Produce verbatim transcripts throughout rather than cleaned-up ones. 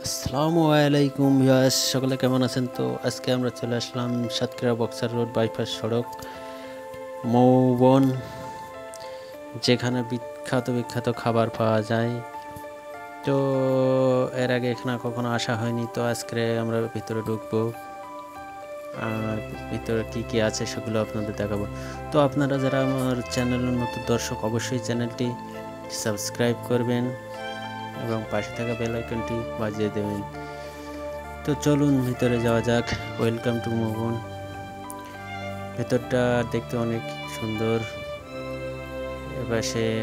আসসালামু আলাইকুম ভিউয়ার্স, সকলে কেমন আছেন? তো আজকে আমরা চলে আসলাম সাতক্ষীরা বক্সার রোড বাইপাস সড়ক মৌবন, যেখানে বিখ্যাত বিখ্যাত খাবার পাওয়া যায়। তো এর আগে এখানে কখনো আসা হয়নি, তো আজকে আমরা ভিতরে ঢুকবো আর ভিতরে কি কি আছে সেগুলো আপনাদের দেখাবো। তো আপনারা যারা আমার চ্যানেলের নতুন দর্শক, অবশ্যই চ্যানেলটি সাবস্ক্রাইব করবেন এবং পাশে থাকা বেল আইকনটি বাজিয়ে দেবেন। তো চলুন ভিতরে যাওয়া যাক। Welcome to Moubon. ভেতরটা দেখতে অনেক সুন্দর। এপাশে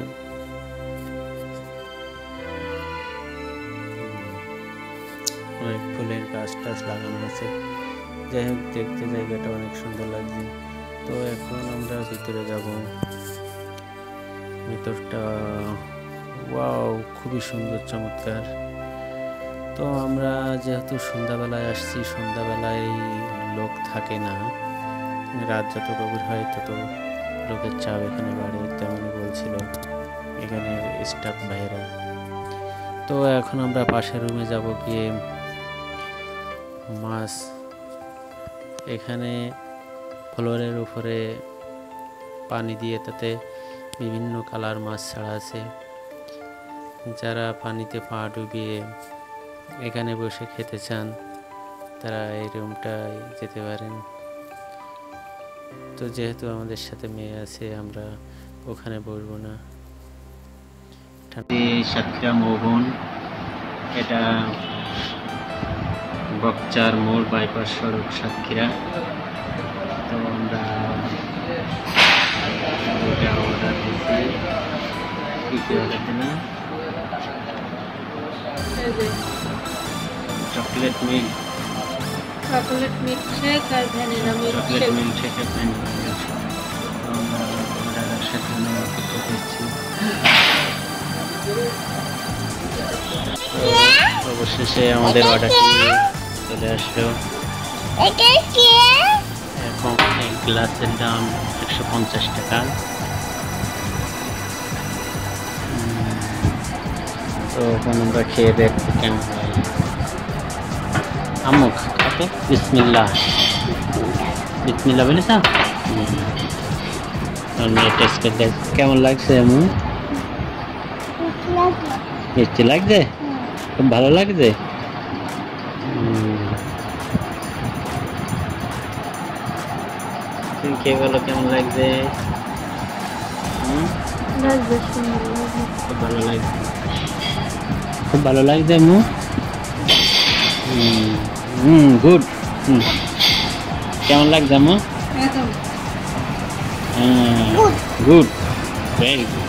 অনেক ফুলের গাছ টাছ লাগানো আছে। যাই হোক, দেখতে জায়গাটা অনেক সুন্দর লাগছে। তো এখন আমরা ভিতরে যাব। ভিতরটা ওয়াও, খুবই সুন্দর, চমৎকার। তো আমরা যেহেতু সন্ধ্যাবেলায় আসছি, সন্ধ্যাবেলায় লোক থাকে না, রাত যত গভীর হয় তত লোকের চাপ এখানে বাড়ে, তেমনই বলছিল এখানের স্টাফ ভাইয়েরা। তো এখন আমরা পাশের রুমে যাব, গিয়ে মাছ, এখানে ফ্লোরের উপরে পানি দিয়ে তাতে বিভিন্ন কালার মাছ ছাড়া আছে। যারা পানিতে পা ডুবিয়ে এখানে বসে খেতে চান তারা এই রুমটায় যেতে পারেন। তো যেহেতু আমাদের সাথে মেয়ে আছে, আমরা ওখানে বসবো না। সাতক্ষীরা মৌবন, এটা বকচার মোড় বাইপাস সড়ক সাতক্ষীরা। তো আমরা এটা অর্ডার দিচ্ছি, কি কি অর্ডার দিলাম? Chocolate milk, chocolate milk shake আর vanilla milk shake. Chocolate milk shake আর ভ্যানিলা মিল্ক শেক। আমরা অর্ডারের সাথে অপেক্ষা করছি। অবশেষে আমাদের অর্ডারটি চলে আসলো। এখন এক গ্লাসের দাম একশো পঞ্চাশ টাকা। তো এখন আমরা খেয়ে দেখছি কেমন হয়। আমুক খাতে বিসমিল্লাহ, বিসমিল্লাহ বলিস। টেস্ট করতে কেমন লাগছে? এমন মিষ্টি লাগছে, খুব ভালো লাগছে। তুমি কে বলো কেমন লাগছে? খুব ভালো লাগছে, খুব ভালো লাগছে। মু হুম গুড। কেমন লাগছে মু? Good, very good.